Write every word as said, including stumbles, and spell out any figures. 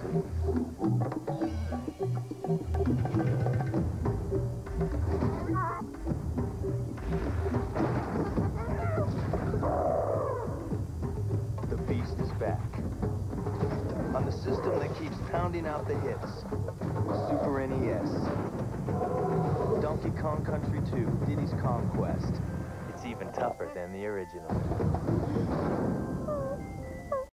The beast is back. On the system that keeps pounding out the hits. Super N E S. Donkey Kong Country two, Diddy's Conquest. It's even tougher than the original.